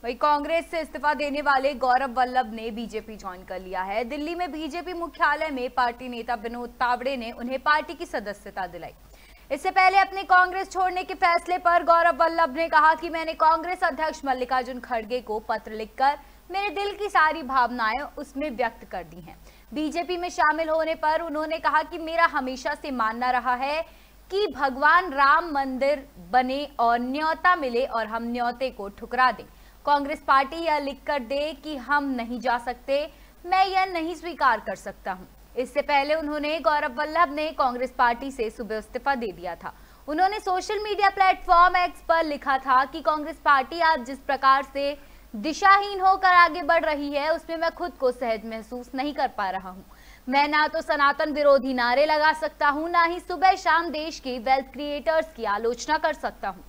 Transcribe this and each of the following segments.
वही कांग्रेस से इस्तीफा देने वाले गौरव वल्लभ ने बीजेपी ज्वाइन कर लिया है। दिल्ली में बीजेपी मुख्यालय में पार्टी नेता विनोद तावड़े ने उन्हें पार्टी की सदस्यता दिलाई। इससे पहले अपने कांग्रेस छोड़ने के फैसले पर गौरव वल्लभ ने कहा कि मैंने कांग्रेस अध्यक्ष मल्लिकार्जुन खड़गे को पत्र लिखकर मेरे दिल की सारी भावनाएं उसमें व्यक्त कर दी हैं। बीजेपी में शामिल होने पर उन्होंने कहा कि मेरा हमेशा से मानना रहा है कि भगवान राम मंदिर बने और न्योता मिले और हम न्योते को ठुकरा दें। कांग्रेस पार्टी यह लिखकर दे कि हम नहीं जा सकते, मैं यह नहीं स्वीकार कर सकता हूं। इससे पहले उन्होंने गौरव वल्लभ ने कांग्रेस पार्टी से सुबह इस्तीफा दे दिया था। उन्होंने सोशल मीडिया प्लेटफॉर्म एक्स पर लिखा था कि कांग्रेस पार्टी आज जिस प्रकार से दिशाहीन होकर आगे बढ़ रही है उसमें मैं खुद को सहज महसूस नहीं कर पा रहा हूं। मैं ना तो सनातन विरोधी नारे लगा सकता हूं, ना ही सुबह शाम देश के वेल्थ क्रिएटर्स की आलोचना कर सकता हूं।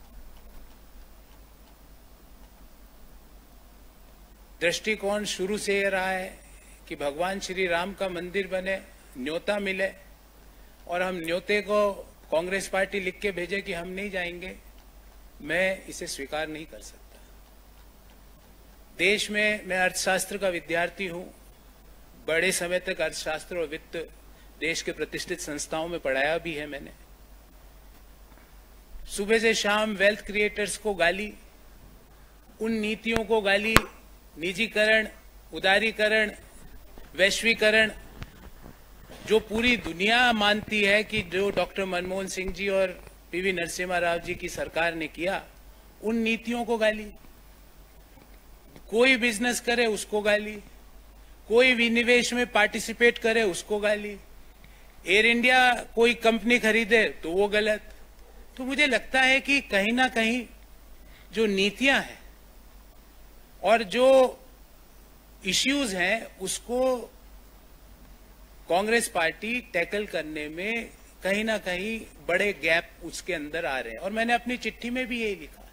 दृष्टिकोण शुरू से ये रहा है कि भगवान श्री राम का मंदिर बने, न्योता मिले और हम न्योते को कांग्रेस पार्टी लिख के भेजे कि हम नहीं जाएंगे। मैं इसे स्वीकार नहीं कर सकता। देश में मैं अर्थशास्त्र का विद्यार्थी हूं, बड़े समय तक अर्थशास्त्र और वित्त देश के प्रतिष्ठित संस्थाओं में पढ़ाया भी है मैंने। सुबह से शाम वेल्थ क्रिएटर्स को गाली, उन नीतियों को गाली, निजीकरण, उदारीकरण, वैश्वीकरण, जो पूरी दुनिया मानती है कि जो डॉक्टर मनमोहन सिंह जी और पीवी नरसिम्हा राव जी की सरकार ने किया, उन नीतियों को गाली। कोई बिजनेस करे उसको गाली, कोई विनिवेश में पार्टिसिपेट करे उसको गाली, एयर इंडिया कोई कंपनी खरीदे तो वो गलत। तो मुझे लगता है कि कहीं ना कहीं जो नीतियां हैं और जो इश्यूज हैं उसको कांग्रेस पार्टी टैकल करने में कहीं ना कहीं बड़े गैप उसके अंदर आ रहे हैं। और मैंने अपनी चिट्ठी में भी यही लिखा